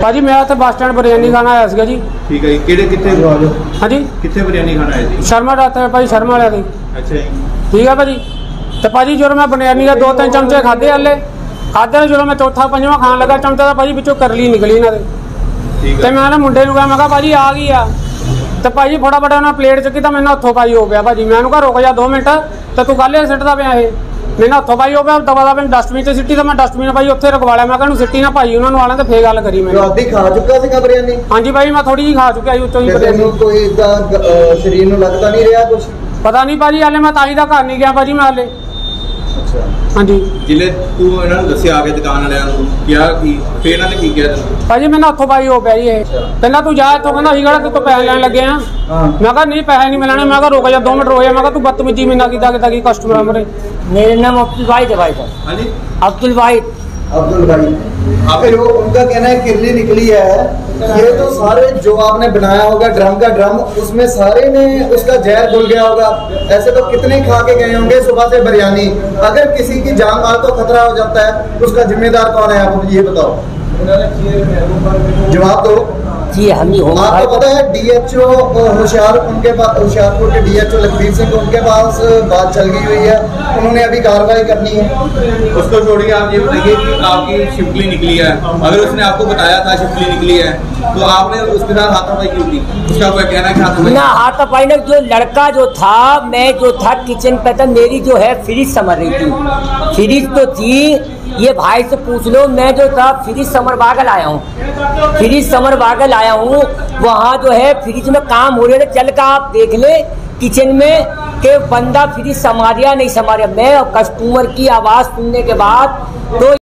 ਭਾਜੀ ਮੈਂ ਇੱਥੇ ਬੱਸ ਸਟੈਂਡ ਬਿਰਿਆਨੀ ਖਾਣਾ ਆਇਆ ਸੀਗਾ ਜੀ। ਠੀਕ ਹੈ ਜੀ, ਕਿਹੜੇ ਕਿੱਥੇ? ਹਾਂਜੀ, ਕਿੱਥੇ ਬਿਰਿਆਨੀ ਖਾਣਾ ਆਏ ਸੀ? ਸ਼ਰਮਾ ਦਾ ਇੱਥੇ ਭਾਜੀ, ਸ਼ਰਮਾ ਵਾਲਿਆਂ ਦੀ। ਅੱਛਾ ਜੀ, ਠੀਕ ਹੈ ਭਾਜੀ। ਤੇ ਭਾਜੀ ਜਦੋਂ ਮੈਂ ਬਿਰਿਆਨੀ ਦਾ 2-3 ਚਮਚੇ ਖਾਦੇ ਹਲੇ ਖਾਦੇ, ਜਦੋਂ ਮੈਂ ਚੌਥਾ ਪੰਜਵਾਂ ਖਾਣ ਲੱਗਾ ਚਮਚਾ ਦਾ ਭਾਜੀ ਵਿੱਚੋਂ ਕਰਲੀ ਨਿਕਲੀ ਇਹਨਾਂ ਦੇ। ਠੀਕ ਤੇ ਹੈ। ਮੈਂ ਨਾ ਮੁੰਡੇ ਨੂੰ ਕਿਹਾ, ਮੈਂ ਕਿਹਾ ਭਾਜੀ ਆ ਗਈ ਆ। ਤੇ ਭਾਜੀ ਫਟਾਫਟ ਉਹਨਾਂ ਪਲੇਟ ਚੱਕੀ ਤਾਂ ਮੈਨੂੰ ਹੱਥੋਂ ਪਾਈ ਹੋ ਗਿਆ ਭਾਜੀ। ਮੈਂ ਉਹਨੂੰ ਕਿਹਾ ਰੁਕ ਜਾ 2 ਮਿੰਟ, ਤੇ ਤੂੰ ਕੱਲ੍ਹ ਸਿੱਟਦਾ ਪਿਆ ਇਹ। ਮੈਨੂੰ ਹੱਥੋਂ ਪਾਈ ਹੋ ਗਿਆ, ਦਵਾ ਦਾ ਮੈਨੂੰ ਡਸਟਬਿਨ 'ਚ ਸਿੱਟੀ, ਤਾਂ ਮੈਂ ਡਸਟਬਿਨ ਭਾਈ ਉੱਥੇ ਰਖਵਾ ਲਿਆ। ਮੈਂ ਕਿਹਾ ਨੂੰ ਸਿੱਟੀ ਨਾ ਭਾਈ ਉਹਨਾਂ ਨੂੰ ਆਲਾਂ ਤੇ ਫੇਰ ਗੱਲ ਕਰੀ। ਮੈਂ ਅੱਧੀ ਖਾ ਚੁੱਕਾ ਸੀਗਾ ਬਿਰਿਆਨੀ? ਹਾਂਜੀ ਭਾਈ, ਮੈਂ ਥੋੜੀ ਜਿਹੀ ਖਾ ਚੁੱਕਿਆ ਜੀ ਉੱਤੋਂ ਹੀ। ਤੈਨੂੰ ਕੋਈ ਇਦਾਂ ਸਰੀਰ ਨੂੰ ਲੱਗਦਾ ਨਹੀਂ ਰਿਹਾ ਕੁਝ? ਪਤਾ ਨਹੀਂ ਭਾਜੀ, ਹਾਲੇ ਮੈਂ ਤਾਈ ਦਾ ਘਰ ਨਹੀਂ ਗਿਆ ਭਾਜੀ ਮੈਂ ਹਾਲੇ। ਅੱਛਾ ਹਾਂਜੀ, ਜਿਲੇ ਤੂੰ ਇਹਨਾਂ ਨੂੰ ਦੱਸਿਆ ਆ ਕੇ ਦੁਕਾਨ ਵਾਲਿਆਂ ਨੂੰ ਕਿਹਾ ਕੀ, ਫੇਰ ਇਹਨਾਂ ਨੇ ਕੀ ਕਿਹਾ ਤੈਨੂੰ? ਭਾਜੀ ਮੈਨੂੰ ਹੱਥੋਂ ਪਾਈ ਹੋ ਪਿਆ ਜੀ ਇਹ। ਕਹਿੰਦਾ ਤੂੰ ਜਾ ਇੱਥੋਂ, ਕਹਿੰਦਾ ਅਸੀਂ ਕਿਹੜਾ ਤੂੰ ਪੈਸੇ ਲੈਣ ਲੱਗੇ ਆ। ਮੈਂ ਕਿਹਾ ਨਹੀਂ ਪੈਸੇ ਨਹੀਂ ਮਿਲਣੇ। मैं रुक जा 2 मिनट रोया। मैं तू बदतमीजी में ना की कस्टमर हमारे। मेरा नाम अब्दुल वाहिद है भाई साहब। हाँ जी, अब्दुल वाहिद। अब्दुल भाई, जो उनका कहना है किरली निकली है, ये तो सारे जो आपने बनाया होगा ड्रम का ड्रम, उसमें सारे में उसका जहर घुल गया होगा। ऐसे तो कितने खा के गए होंगे सुबह से बिरयानी। अगर किसी की जान माल को खतरा हो जाता है, उसका जिम्मेदार कौन है? आप ये बताओ, जवाब दो जी। हम ही होंगे। आपको पता है DHO होशियारपुर के DHO लखबीर सिंह, उनके पास बात चल गई हुई है, उन्होंने अभी कार्रवाई करनी है। उसको छोड़िए, आप ये बताइए कि आपकी शिपली निकली है, अगर उसने आपको बताया था शिपली निकली है तो आपने उसके साथ हाथापाई क्यों की? उसका कोई कहना है कि हाथापाई ना हाथापाई ना, जो लड़का जो था, मैं जो था किचन पे था, मेरी जो है फ्रिज समझ रही थी। फ्रिज तो थी, ये भाई से पूछ लो, मैं जो था फ्रिज समर बागल आया हूँ। फ्रिज समर बागल आया हूँ, वहाँ जो है फ्रिज में काम हो रहे थे। चल का आप देख ले किचन में कि बंदा फ्रिज संभालिया नहीं संभालिया। मैं कस्टमर की आवाज़ सुनने के बाद तो